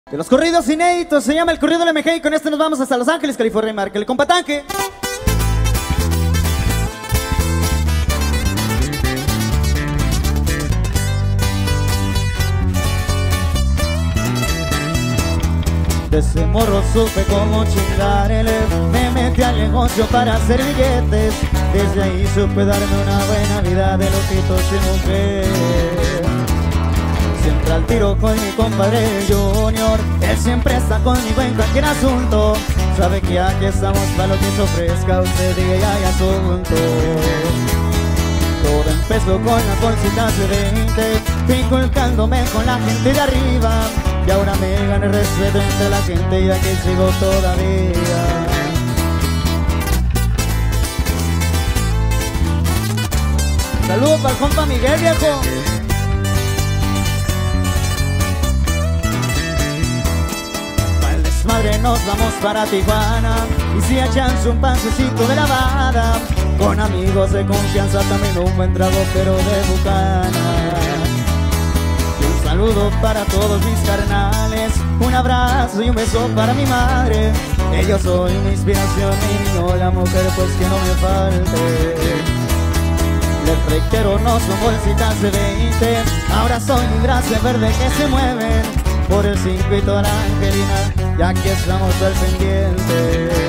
De los corridos inéditos, se llama el corrido LMG y con este nos vamos hasta Los Ángeles, California. Márcale, compa Tanque. Desde morro supe cómo chingarle, me metí al negocio para hacer billetes. Desde ahí supe darme una buena vida de loquitos y mujer. Siempre al tiro con mi compadre Junior, él siempre está conmigo en cualquier asunto. Sabe que aquí estamos para lo que se ofrezca, usted diga ya hay asunto. Todo empezó con las bolsitas de 20, inculcándome con la gente de arriba. Y ahora me gané respeto entre la gente y aquí sigo todavía. Saludos para el compa Miguel, viejo. Para el desmadre nos vamos para Tijuana, y si echanse un pancecito de lavada, con amigos de confianza también un buen trago pero de bucana. Un saludo para todos mis carnales, un abrazo y un beso para mi madre. Ellos son mi inspiración, mi niño, la mujer pues que no me falte. Les reitero, no son bolsitas de 20, ahora son libras verde que se mueven por el circuito de la Angelina, y aquí estamos al pendiente.